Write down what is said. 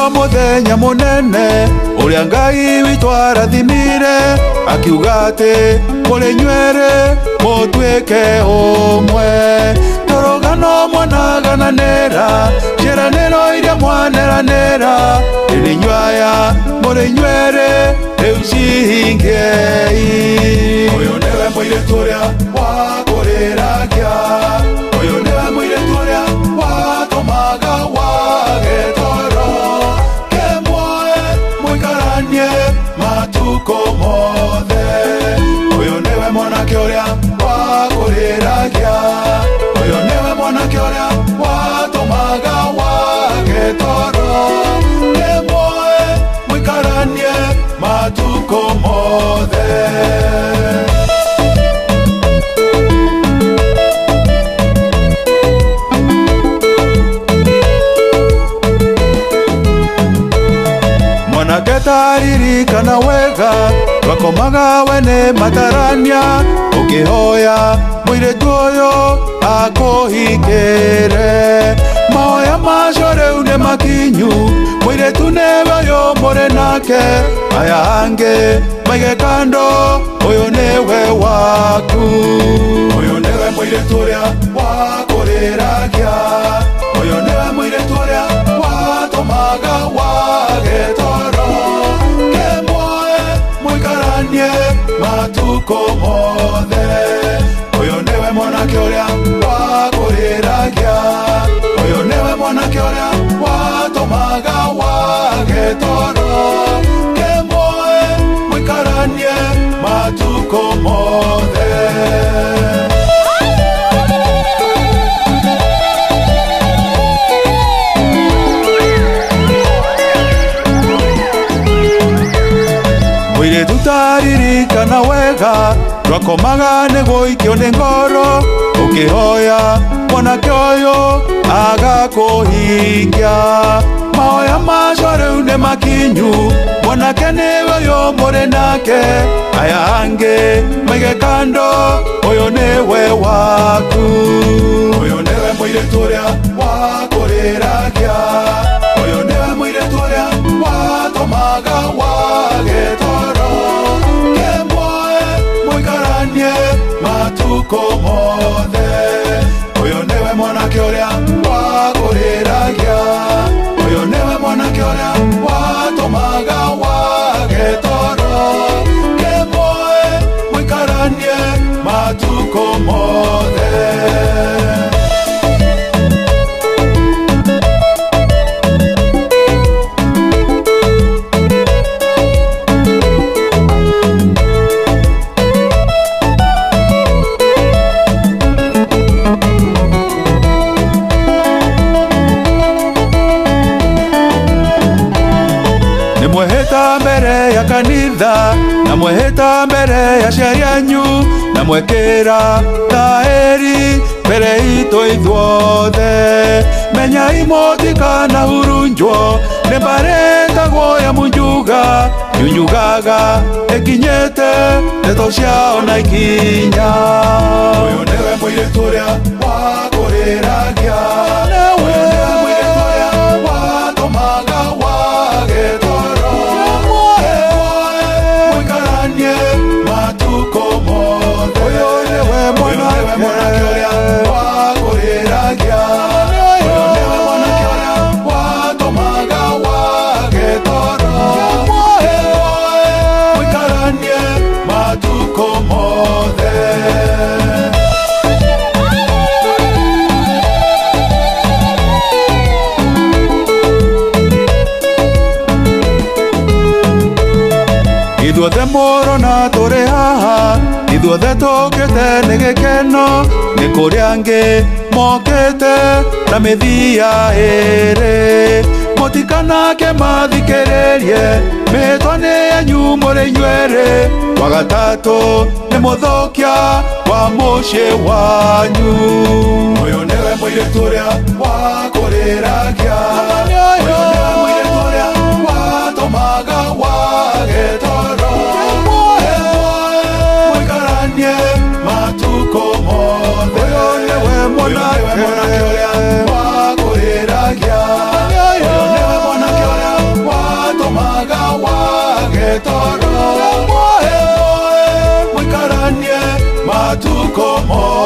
muthenya munene uria Ngai witu arathimire akiuga ati muri nywere mutwike umwe torogano mwanagananira ciraniro iria mwaneranira irinywaya muri nywere riu cihingei uyu niwe muiritu uria wakuriragia uyu niwe muiritu uria watumaga wage toro kemwe muikaranie matuko mothe uyu niwe mwanake uria wakuriragia uyu niwe mwanake uria watumaga wage toro kemwe muikaranie matuko mothe Taririkana wega twakomaga wene matarania ukihoya muiritu uyu akuhikire mahoya macio riu ni makinyu muiritu niwe uyu muri nake aya angi maige kando uyu niwe waku uyu niwe muiritu uria wakuriragia uyu niwe muiritu uria watumaga wage toro matuko mothe uyu niwe mwanake uria wakuriragia uyu niwe mwanake uria watumaga wage toro kemwe muikaranie matuko mothe tutaririkana wega twakomaga niguikio ni ngoro ukihoya mwanake uyu agakuhingia mahoya macio riu ni makinyu mwanake niwe uyu muri nake aya angi maige kando uyu niwe waku uyu niwe muiritu uria wakuriragia uyu niwe muiritu uria watumaga wage toro matuko mothe uyu niwe mwanake uria wakuriragia uyu niwe mwanake uria watumaga wage toro kemwe muikaranie matuko mothe mweheta mbere ya kanitha na mweheta mbere ya ciarianyu na mwekera taheri mbere itu ithuothe menyai mutikana hurunjwo ni mbaretagwo ya munjuga nyunyugaga ikinyete ndeto ciao na ikinya uyu niwe muiritu uria wakuriragia uyu niwe muiritu uria watumaga wage toro matuko mothe uyu niwe mwanake uria wakuriragia uyu niwe mwanake uria watumaga wage toro muikaranie matuko mothe ithuothe murona turi haha ithuothe tukite ni gikeno ni kuria angi mokite na mithia iri mutikanake mathikiririe mitwa ni yanyu muri nywere wa gatatu ni muthokia wa mucii wanyu uyu niwe muiritu uria wakuriragia uyu niwe muiritu uria watumaga wage toro matuko mothe uyu niwe mwanake uria wakuriragia uyu niwe mwanake uria mathiko mothe